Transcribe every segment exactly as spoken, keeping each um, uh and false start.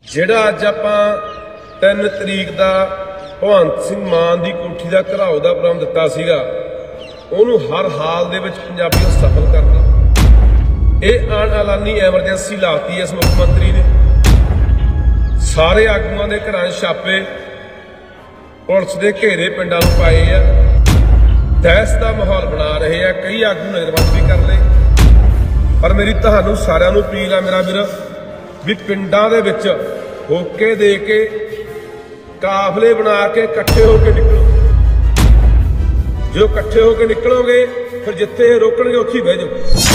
ਜਿਹੜਾ ਅੱਜ ਆਪਾਂ ਤਿੰਨ ਤਰੀਕ ਦਾ ਭਗਵੰਤ ਸਿੰਘ ਮਾਨ ਦੀ ਕੋਠੀ ਦਾ ਘਰਾਓ ਦਾ ਪ੍ਰੋਗਰਾਮ ਦਿੱਤਾ ਸੀਗਾ, ਉਹਨੂੰ ਹਰ ਹਾਲ ਦੇ ਵਿੱਚ ਪੰਜਾਬੀ ਨੂੰ ਸਫਲ ਕਰਨਾ। ਇਹ ਅਣਐਲਾਨੀ ਐਮਰਜੈਂਸੀ ਲਾਤੀ ਇਸ ਮੁੱਖ ਮੰਤਰੀ ਨੇ। ਸਾਰੇ ਆਗੂਆਂ ਦੇ ਘਰਾਂ 'ਚ ਛਾਪੇ, ਪੁਲਿਸ ਦੇ ਘੇਰੇ ਪਿੰਡਾਂ ਨੂੰ ਪਾਏ ਆ, ਦਹਿਸ਼ਤ ਦਾ ਮਾਹੌਲ ਬਣਾ ਰਹੇ ਆ। ਕਈ ਆਗੂ ਨਜ਼ਰਬੰਦ ਵੀ ਕਰ ਲਏ। ਪਰ ਮੇਰੀ ਤੁਹਾਨੂੰ ਸਾਰਿਆਂ ਨੂੰ ਅਪੀਲ ਆ ਮੇਰਾ ਵੀਰ ਵੀ ਪਿੰਡਾਂ ਦੇ ਵਿੱਚ ਹੋਕੇ ਦੇ ਕੇ ਕਾਫਲੇ ਬਣਾ ਕੇ ਇਕੱਠੇ ਹੋ ਕੇ ਨਿਕਲੋ। ਜੋ ਇਕੱਠੇ ਹੋ ਕੇ ਨਿਕਲੋਗੇ ਫਿਰ ਜਿੱਥੇ ਇਹ ਰੋਕਣਗੇ ਉੱਥੇ ਹੀ ਬਹਿ ਜਾਓ।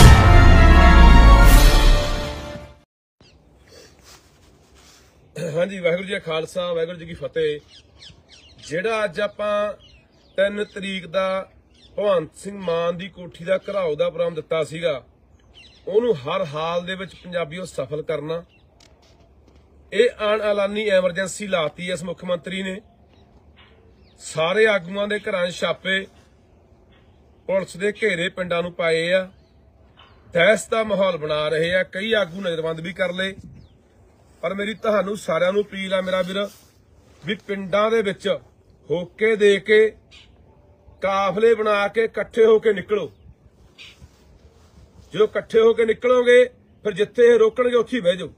ਹਾਂਜੀ, ਵਾਹਿਗੁਰੂ ਜੀ ਕਾ ਖਾਲਸਾ, ਵਾਹਿਗੁਰੂ ਜੀ ਕੀ ਫਤਿਹ। ਜਿਹੜਾ ਅੱਜ ਆਪਾਂ ਤਿੰਨ ਤਰੀਕ ਦਾ ਭਗਵੰਤ ਸਿੰਘ ਮਾਨ ਦੀ ਕੋਠੀ ਦਾ ਘਰਾਓ ਦਾ ਪ੍ਰੋਗਰਾਮ ਦਿੱਤਾ ਸੀਗਾ, ਉਹਨੂੰ ਹਰ ਹਾਲ ਦੇ ਵਿੱਚ ਪੰਜਾਬੀਓ ਸਫਲ ਕਰਨਾ। ਇਹ ਅਣਐਲਾਨੀ ਐਮਰਜੈਂਸੀ ਲਾਤੀ ਇਸ ਮੁੱਖ ਮੰਤਰੀ ਨੇ। ਸਾਰੇ ਆਗੂਆਂ ਦੇ ਘਰਾਂ 'ਚ ਛਾਪੇ, ਪੁਲਿਸ ਦੇ ਘੇਰੇ ਪਿੰਡਾਂ ਨੂੰ ਪਾਏ ਆ, ਦਹਿਸ਼ਤ ਦਾ ਮਾਹੌਲ ਬਣਾ ਰਹੇ ਆ। ਕਈ ਆਗੂ ਨਜ਼ਰਬੰਦ ਵੀ ਕਰ ਲਏ। ਪਰ ਮੇਰੀ ਤੁਹਾਨੂੰ ਸਾਰਿਆਂ ਨੂੰ ਅਪੀਲ ਆ ਮੇਰਾ ਵੀਰ ਵੀ ਪਿੰਡਾਂ ਦੇ ਵਿੱਚ ਹੋਕੇ ਦੇ ਕੇ ਕਾਫਲੇ ਬਣਾ ਕੇ ਇਕੱਠੇ ਹੋ ਕੇ ਨਿਕਲੋ। ਜੋ ਇਕੱਠੇ ਹੋ ਕੇ ਨਿਕਲੋਗੇ ਫਿਰ ਜਿੱਥੇ ਇਹ ਰੋਕਣਗੇ ਉੱਥੇ ਹੀ ਬਹਿ ਜਾਓ।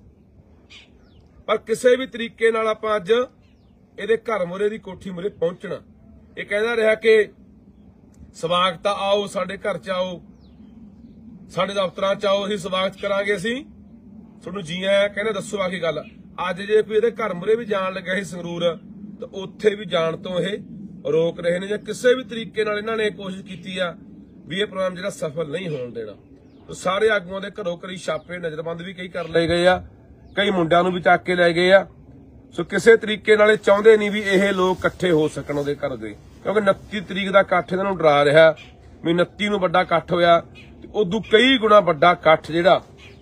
ਪਰ ਕਿਸੇ ਵੀ ਤਰੀਕੇ ਨਾਲ ਆਪਾਂ ਅੱਜ ਇਹਦੇ ਘਰ ਮੁਰੇ ਦੀ ਕੋਠੀ ਮੁਰੇ ਪਹੁੰਚਣਾ। ਇਹ ਕਹਿੰਦਾ ਰਿਹਾ ਕਿ ਸਵਾਗਤ ਆਓ, ਸਾਡੇ ਘਰ 'ਚ ਆਓ, ਸਾਡੇ ਦਫ਼ਤਰਾਂ 'ਚ ਆਓ, ਅਸੀਂ ਸਵਾਗਤ ਕਰਾਂਗੇ, ਅਸੀਂ ਤੁਹਾਨੂੰ ਜੀ ਆਇਆਂ ਕਹਿੰਦੇ। ਦੱਸੋ ਆ ਕੀ ਗੱਲ। ਅੱਜ ਜੇ ਕੋਈ ਇਹਦੇ ਘਰ ਮੁਰੇ ਵੀ ਜਾਣ ਲੱਗਾ ਸੀ ਸੰਗਰੂਰ, ਤਾਂ ਉੱਥੇ ਵੀ ਜਾਣ ਤੋਂ ਇਹ ਰੋਕ ਰਹੇ ਨੇ। ਜਾਂ ਕਿਸੇ ਵੀ ਤਰੀਕੇ ਨਾਲ ਇਹਨਾਂ ਨੇ ਕੋਸ਼ਿਸ਼ ਕੀਤੀ ਆ ਵੀ ਇਹ ਪ੍ਰੋਗਰਾਮ ਜਿਹੜਾ ਸਫਲ ਨਹੀਂ ਹੋਣ ਦੇਣਾ। ਸਾਰੇ ਆਗੂਆਂ ਦੇ ਘਰੋਂ ਘਰੀ ਛਾਪੇ, ਨਜ਼ਰਬੰਦ ਵੀ ਕਈ ਕਰ ਲਏ ਗਏ ਆ, ਕਈ ਮੁੰਡਿਆਂ ਨੂੰ ਵੀ ਚੱਕ ਕੇ ਲੈ ਗਏ ਆ। ਸੋ ਕਿਸੇ ਤਰੀਕੇ ਨਾਲ ਇਹ ਚਾਹੁੰਦੇ ਨਹੀਂ ਵੀ ਇਹ ਲੋਕ ਇਕੱਠੇ ਹੋ ਸਕਣ ਉਹਦੇ ਘਰ ਦੇ, ਕਿਉਂਕਿ ਉਨੱਤੀ ਤਰੀਕ ਦਾ ਇਕੱਠ ਇਹਨਾਂ ਨੂੰ ਡਰਾ ਰਿਹਾ ਵੀ ਉਨੱਤੀ ਨੂੰ ਵੱਡਾ ਇਕੱਠ ਹੋਇਆ, ਉਦੋਂ ਕਈ ਗੁਣਾ ਵੱਡਾ ਇਕੱਠ ਜਿਹੜਾ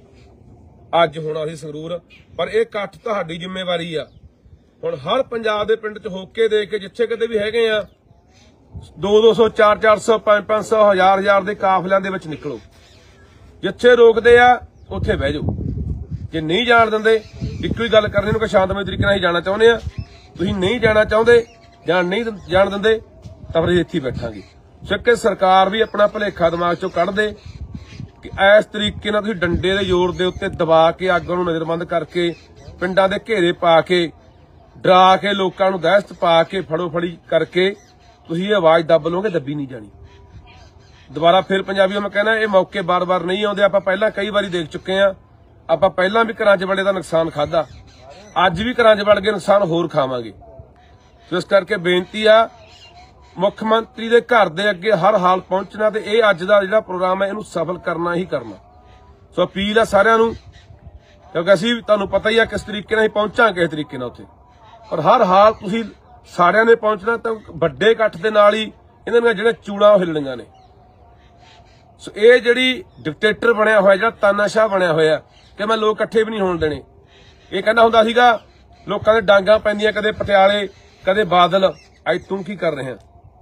ਅੱਜ ਹੋਣਾ ਸੀ ਸੰਗਰੂਰ। ਪਰ ਇਹ ਇਕੱਠ ਤੁਹਾਡੀ ਜ਼ਿੰਮੇਵਾਰੀ ਆ। ਹੁਣ ਹਰ ਪੰਜਾਬ ਦੇ ਪਿੰਡ 'ਚ ਹੋਕੇ ਦੇ ਕੇ ਜਿੱਥੇ ਕਿਤੇ ਵੀ ਹੈਗੇ ਆ, ਦੋ ਦੋ ਸੌ ਚਾਰ ਚਾਰ ਸੌ ਪੰਜ ਪੰਜ ਸੌ ਹਜ਼ਾਰ ਹਜ਼ਾਰ ਦੇ ਕਾਫਲਿਆਂ ਦੇ ਵਿੱਚ ਨਿਕਲੋ। ਜਿੱਥੇ ਰੋਕਦੇ ਆ ਉੱਥੇ ਬਹਿ ਜਾਓ। ਜੇ ਨਹੀਂ ਜਾਣ ਦਿੰਦੇ, ਇੱਕੋ ਹੀ ਗੱਲ ਕਰਨੀ ਨੂੰ ਕਿ ਸ਼ਾਂਤਮਈ ਤਰੀਕੇ ਨਾਲ ਹੀ ਜਾਣਾ ਚਾਹੁੰਦੇ ਆ, ਤੁਸੀਂ ਨਹੀਂ ਜਾਣਾ ਚਾਹੁੰਦੇ ਜਾਂ ਨਹੀਂ ਜਾਣ ਦਿੰਦੇ ਤਾਂ ਫਿਰ ਇੱਥੇ ਹੀ ਬੈਠਾਂਗੇ। ਸਿੱਕੇ ਸਰਕਾਰ ਵੀ ਆਪਣਾ ਭੁਲੇਖਾ ਦਿਮਾਗ 'ਚੋਂ ਕੱਢ ਦੇ ਕਿ ਇਸ ਤਰੀਕੇ ਨਾਲ ਤੁਸੀਂ ਡੰਡੇ ਦੇ ਜ਼ੋਰ ਦੇ ਉੱਤੇ ਦਬਾ ਕੇ ਆਗੂਆਂ ਨੂੰ ਨਜ਼ਰਬੰਦ ਕਰਕੇ, ਪਿੰਡਾਂ ਦੇ ਘੇਰੇ ਪਾ ਕੇ, ਡਰਾ ਕੇ, ਲੋਕਾਂ ਨੂੰ ਦਹਿਸ਼ਤ ਪਾ ਕੇ, ਫੜੋ ਫੜੀ ਕਰਕੇ ਤੁਸੀਂ ਇਹ ਆਵਾਜ਼ ਦੱਬ ਲਓਗੇ, ਦੱਬੀ ਨਹੀਂ ਜਾਣੀ। ਦੁਬਾਰਾ ਫਿਰ ਪੰਜਾਬੀਓ ਮੈਂ ਕਹਿਣਾ, ਇਹ ਮੌਕੇ ਬਾਰ-ਬਾਰ ਨਹੀਂ ਆਉਂਦੇ। ਆਪਾਂ ਪਹਿਲਾਂ ਕਈ ਵਾਰੀ ਦੇਖ ਚੁੱਕੇ ਆ। ਆਪਾਂ ਪਹਿਲਾਂ ਵੀ ਘਰਾਂ 'ਚ ਬੜੇ ਦਾ ਨੁਕਸਾਨ ਖਾਦਾ, ਅੱਜ ਵੀ ਘਰਾਂ 'ਚ ਵੜ ਕੇ ਨੁਕਸਾਨ ਹੋਰ ਖਾਵਾਂਗੇ। ਸੋ ਇਸ ਕਰਕੇ ਬੇਨਤੀ ਆ, ਮੁੱਖ ਮੰਤਰੀ ਦੇ ਘਰ ਦੇ ਅੱਗੇ ਹਰ ਹਾਲ ਪਹੁੰਚਣਾ ਤੇ ਇਹ ਅੱਜ ਦਾ ਜਿਹੜਾ ਪ੍ਰੋਗਰਾਮ ਹੈ ਇਹਨੂੰ ਸਫਲ ਕਰਨਾ ਹੀ ਕਰਨਾ। ਸੋ ਅਪੀਲ ਆ ਸਾਰਿਆਂ ਨੂੰ, ਕਿਉਂਕਿ ਅਸੀਂ ਤੁਹਾਨੂੰ ਪਤਾ ਹੀ ਆ ਕਿਸ ਤਰੀਕੇ ਨਾਲ ਹੀ ਪਹੁੰਚਾਂਗੇ, ਇਸ ਤਰੀਕੇ ਨਾਲ ਉੱਥੇ। ਪਰ ਹਰ ਹਾਲ ਤੁਸੀਂ ਸਾਰਿਆਂ ਨੇ ਪਹੁੰਚਣਾ, ਤਾਂ ਵੱਡੇ ਇਕੱਠ ਦੇ ਨਾਲ ਹੀ ਇਹਨਾਂ ਦੀਆਂ ਜਿਹੜੇ ਚੂੜਾਂ ਉਹ ਹਿੱਲਣੀਆਂ ਨੇ। ਸੋ ਇਹ ਜਿਹੜੀ ਡਿਕਟੇਟਰ ਬਣਿਆ ਹੋਇਆ, ਜਿਹੜਾ ਤਾਨਾਸ਼ਾਹ ਬਣਿਆ ਹੋਇਆ ਕਿ ਮੈਂ ਲੋਕ ਇਕੱਠੇ ਵੀ ਨਹੀਂ ਹੋਣ ਦੇਣੇ। ਇਹ ਕਹਿੰਦਾ ਹੁੰਦਾ ਸੀਗਾ ਲੋਕਾਂ ਦੇ ਡਾਂਗਾਂ ਪੈਂਦੀਆਂ, ਕਦੇ ਪਟਿਆਲੇ ਕਦੇ ਬਾਦਲ, ਅੱਜ ਤੂੰ ਕੀ ਕਰ ਰਿਹਾ।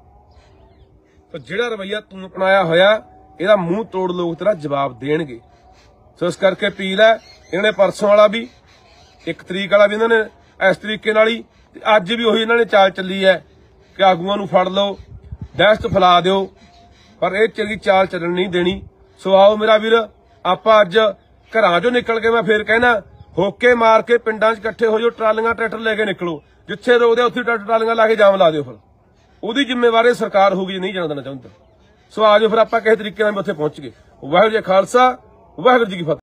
ਤਾਂ ਜਿਹੜਾ ਰਵੱਈਆ ਤੂੰ ਅਪਣਾਇਆ ਹੋਇਆ, ਇਹਦਾ ਮੂੰਹ ਤੋੜ ਲੋਕ ਤੇਰਾ ਜਵਾਬ ਦੇਣਗੇ। ਸੋ ਇਸ ਕਰਕੇ ਅਪੀਲ ਹੈ, ਇਹਨਾਂ ਨੇ ਪਰਸੋਂ ਵਾਲਾ ਵੀ, ਇੱਕ ਤਰੀਕ ਵਾਲਾ ਵੀ ਇਹਨਾਂ ਨੇ ਇਸ ਤਰੀਕੇ ਨਾਲ ਹੀ, ਅੱਜ ਵੀ ਉਹੀ ਇਹਨਾਂ ਨੇ ਚਾਲ ਚੱਲੀ ਹੈ ਕਿ ਆਗੂਆਂ ਨੂੰ ਫੜ ਲਓ, ਦਹਿਸ਼ਤ ਫੈਲਾ ਦਿਓ। ਪਰ ਇਹ ਚੰਗੀ ਚਾਲ ਚੱਲਣ ਨਹੀਂ ਦੇਣੀ। ਸੋ ਆਓ ਮੇਰਾ ਵੀਰ, ਆਪਾਂ ਅੱਜ ਘਰਾਂ 'ਚੋਂ ਨਿਕਲ ਕੇ, ਮੈਂ ਫੇਰ ਕਹਿਣਾ, ਹੋਕੇ ਮਾਰ ਕੇ ਪਿੰਡਾਂ 'ਚ ਇਕੱਠੇ ਹੋ ਜਾਓ, ਟਰਾਲੀਆਂ ਟਰੈਕਟਰ ਲੈ ਕੇ ਨਿਕਲੋ। ਜਿੱਥੇ ਰੋਕਦੇ ਉੱਥੇ ਟਰੈਕਟਰ ਟਰਾਲੀਆਂ ਲਾ ਕੇ ਜਾਮ ਲਾ ਦਿਓ। ਫਿਰ ਉਹਦੀ ਜ਼ਿੰਮੇਵਾਰੀ ਸਰਕਾਰ ਹੋਊਗੀ ਜੇ ਨਹੀਂ ਜਾਣ ਦੇਣਾ ਚਾਹੁੰਦਾ। ਸੋ ਆ ਜਾਓ ਫਿਰ ਆਪਾਂ ਕਿਸੇ ਤਰੀਕੇ ਨਾਲ ਉੱਥੇ ਪਹੁੰਚ ਗਏ। ਵਾਹਿਗੁਰੂ ਜੀ ਕਾ ਖਾਲਸਾ, ਵਾਹਿਗੁਰੂ ਜੀ ਕੀ ਫਤਿਹ।